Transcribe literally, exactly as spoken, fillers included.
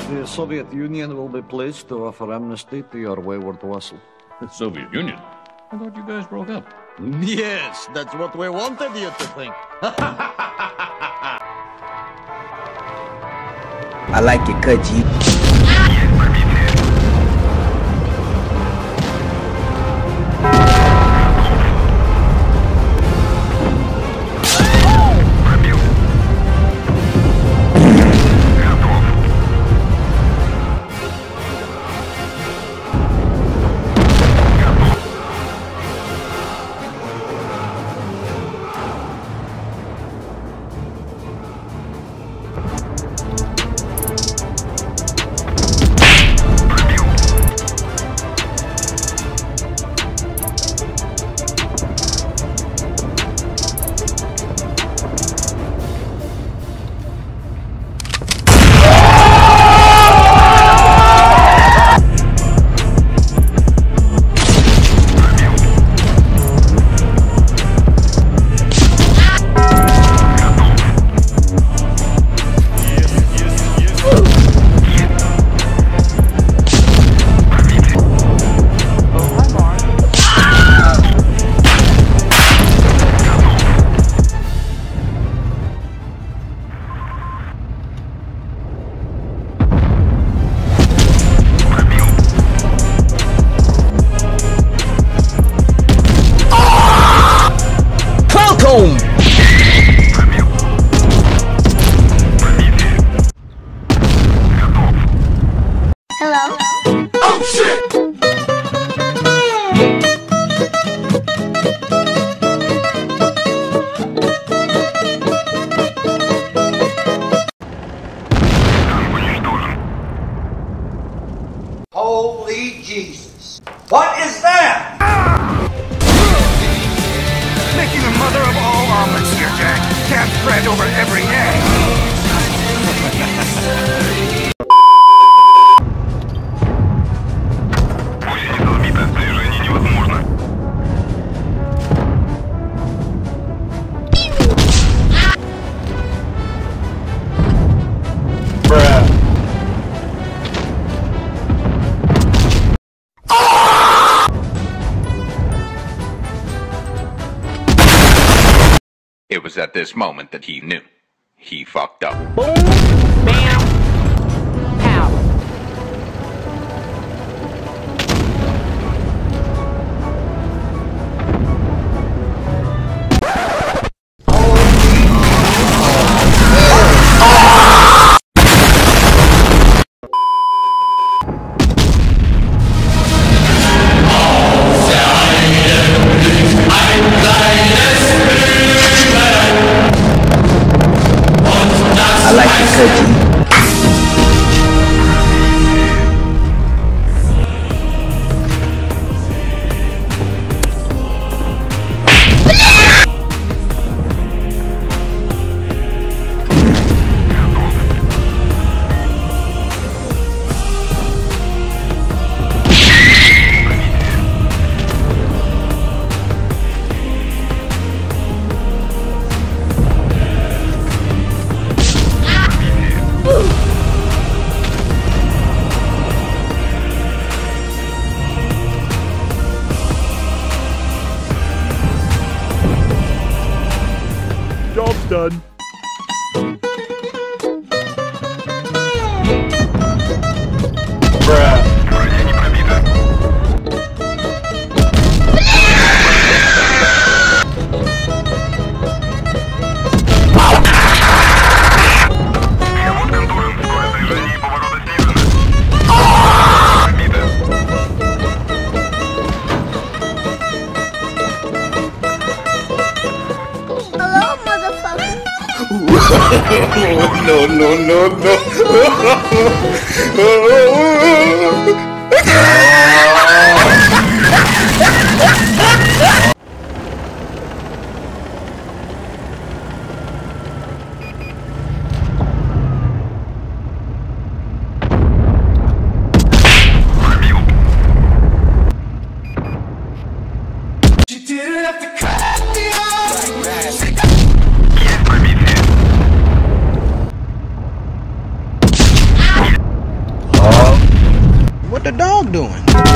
The Soviet Union will be pleased to offer amnesty to your wayward vassal. The Soviet Union? I thought you guys broke up. Yes, that's what we wanted you to think. I like it, cut G. Hello? Oh shit! Holy Jesus. What is that? Making a mother of all omelets here, Jack. Can't spread over every egg. It was at this moment that he knew. He fucked up. Boom, bam, pow. I like it, cut G. Job's done. Hello, motherfucker. No, no, no, no. You didn't have to cut me off. the dog doing?